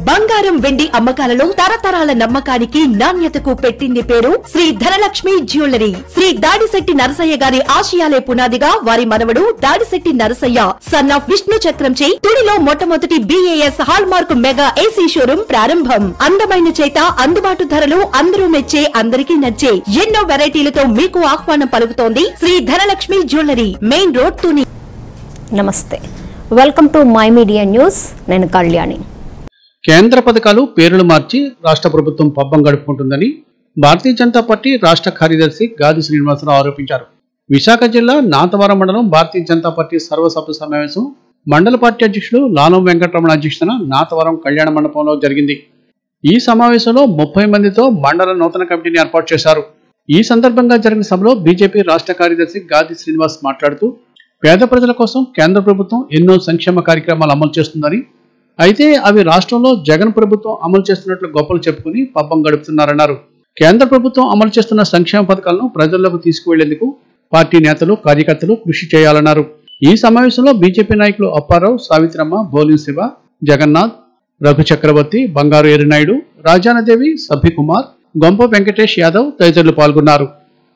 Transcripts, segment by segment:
బంగారం వెండి అమ్మకాలలో తరతరాల నమ్మకానికి నాణ్యతకు పెట్టింది పేరు శ్రీ ధనలక్ష్మి జ్యువెలరీ. శ్రీ దాడిశెట్టి నరసయ్య గారి ఆశయాలే పునాదిగా వారి మనవడు దాడిశెట్టి నరసయ్య సన్ ఆఫ్ విష్ణు చక్రంచే తుడిలో మొట్టమొదటి BAS hallmark mega AC showroom ప్రారంభం. అందమైన చేత అందుబాటు ధరలు అందరూ మెచ్చే అందరికీ నచ్చే ఎన్నో వెరైటీలతో మీకు ఆహ్వానం పలుకుతోంది Shri Dhanalakshmi jewellery, main road Tuni. నమస్తే, welcome to my media news. నేను కళ్యాణి. కేంద్ర పథకాలు పేర్లు మార్చి రాష్ట్ర ప్రభుత్వం పబ్బం గడుపుకుంటుందని భారతీయ జనతా పార్టీ రాష్ట్ర కార్యదర్శి గాది శ్రీనివాసరావు ఆరోపించారు. విశాఖ జిల్లా నాతవరం మండలం భారతీయ జనతా పార్టీ సర్వసభ్య సమావేశం మండల పార్టీ అధ్యక్షులు లాలం వెంకటరమణ అధ్యక్షతన నాతవరం కళ్యాణ మండపంలో జరిగింది. ఈ సమావేశంలో 30 మందితో మండల నూతన కమిటీని ఏర్పాటు చేశారు. ఈ సందర్భంగా జరిగిన సభలో బీజేపీ రాష్ట్ర కార్యదర్శి గాది శ్రీనివాస్ మాట్లాడుతూ పేద ప్రజల కోసం కేంద్ర ప్రభుత్వం ఎన్నో సంక్షేమ కార్యక్రమాలు అమలు చేస్తుందని, అయితే అవి రాష్ట్రంలో జగన్ ప్రభుత్వం అమలు చేస్తున్నట్లు గొప్పలు చెప్పుకుని పబ్బం గడుపుతున్నారన్నారు. కేంద్ర ప్రభుత్వం అమలు చేస్తున్న సంక్షేమ పథకాలను ప్రజల్లోకి తీసుకువెళ్లేందుకు పార్టీ నేతలు కార్యకర్తలు కృషి చేయాలన్నారు. ఈ సమావేశంలో బీజేపీ నాయకులు అప్పారావు, సావిత్రమ్మ, బోలిన్ శివ, జగన్నాథ్, రఘు చక్రవర్తి, బంగారు ఎరినాయుడు, రాజానదేవి, సభ్యకుమార్, గొంప వెంకటేష్ యాదవ్ తదితరులు పాల్గొన్నారు.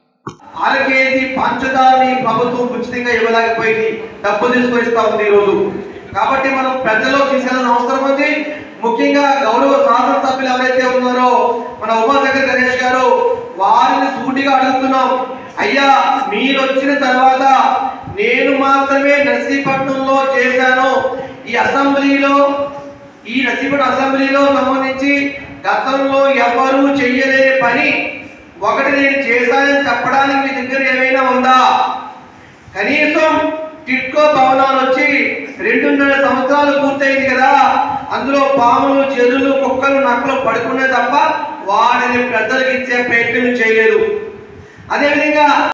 కేజీ పంచదారని ప్రభుత్వం ఉచితంగా ఇవ్వలేకపోయింది, డబ్బు తీసుకొని ఇస్తా ఉంది ఈ రోజు. కాబట్టి మనం ప్రజల్లో తీసుకెళ్ళిన అవసరం ఉంది. ముఖ్యంగా గౌరవ శాసనసభ్యులు ఎవరైతే ఉన్నారో మన ఉమాశంకర్ గణేష్ గారు, వారిని సూటిగా అడుగుతున్నాం, అయ్యా మీరు వచ్చిన తర్వాత నేను మాత్రమే నర్సీపట్నంలో చేశాను, ఈ నర్సీపట్నం అసెంబ్లీలో సంబంధించి గతంలో ఎవరూ చెయ్యలేని పని ఒకటి నేను చేశానని చెప్పడానికి మీ దగ్గర ఏమైనా ఉందా? కనీసం టిట్కో భవనాలు వచ్చి 2.5 సంవత్సరాలు పూర్తయింది కదా, అందులో పాములు, చెరువులు, కుక్కలు, నక్కలు పడుకునే తప్ప వాటిని ప్రజలకు ఇచ్చే ప్రయత్నం చేయలేదు. అదేవిధంగా